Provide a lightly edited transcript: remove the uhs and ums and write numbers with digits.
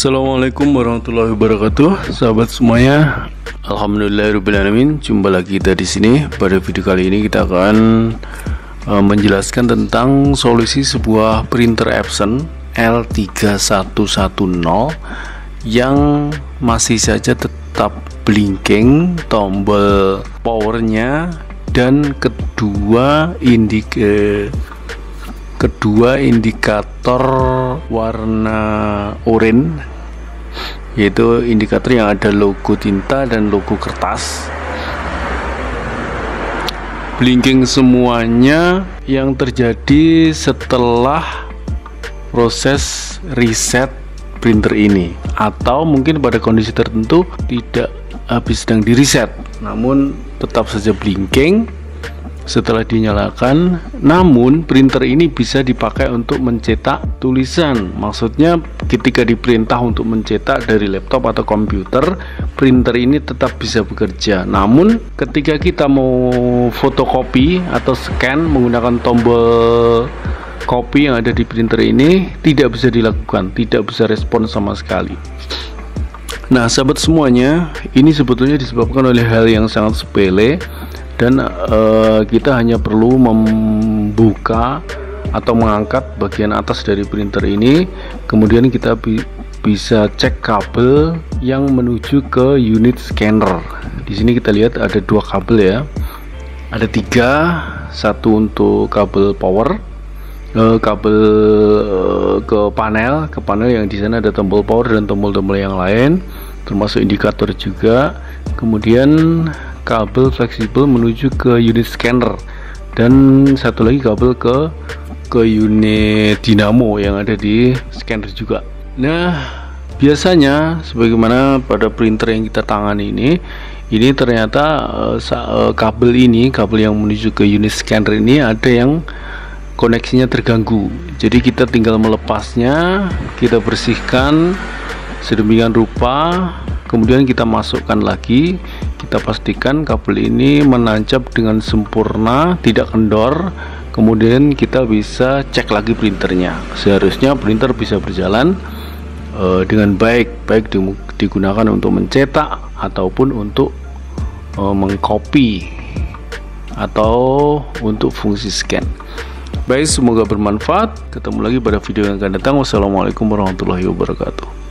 Assalamualaikum warahmatullahi wabarakatuh, sahabat semuanya. Alhamdulillahirobbilalamin. Jumpa lagi kita di sini. Pada video kali ini kita akan menjelaskan tentang solusi sebuah printer Epson L3110 yang masih saja tetap blinking tombol powernya dan kedua indikator warna oranye, yaitu indikator yang ada logo tinta dan logo kertas, blinking semuanya. Yang terjadi setelah proses reset printer ini, atau mungkin pada kondisi tertentu tidak habis sedang di reset namun tetap saja blinking setelah dinyalakan. Namun printer ini bisa dipakai untuk mencetak tulisan. Maksudnya ketika diperintah untuk mencetak dari laptop atau komputer, printer ini tetap bisa bekerja. Namun ketika kita mau fotokopi atau scan menggunakan tombol copy yang ada di printer ini, tidak bisa dilakukan, tidak bisa respon sama sekali. Nah, sahabat semuanya, ini sebetulnya disebabkan oleh hal yang sangat sepele, dan kita hanya perlu membuka atau mengangkat bagian atas dari printer ini. Kemudian kita bisa cek kabel yang menuju ke unit scanner. Di sini kita lihat ada dua kabel ya, ada tiga. Satu untuk kabel power, kabel ke panel yang di sana ada tombol power dan tombol-tombol yang lain, termasuk indikator juga. Kemudian kabel fleksibel menuju ke unit scanner, dan satu lagi kabel ke unit dinamo yang ada di scanner juga. Nah, biasanya sebagaimana pada printer yang kita tangani ini ternyata kabel yang menuju ke unit scanner ini ada yang koneksinya terganggu. Jadi kita tinggal melepasnya, kita bersihkan sedemikian rupa, kemudian kita masukkan lagi. Kita pastikan kabel ini menancap dengan sempurna, tidak kendor. Kemudian kita bisa cek lagi printernya. Seharusnya printer bisa berjalan dengan baik digunakan untuk mencetak ataupun untuk mengcopy atau untuk fungsi scan. Baik, semoga bermanfaat. Ketemu lagi pada video yang akan datang. Wassalamualaikum warahmatullahi wabarakatuh.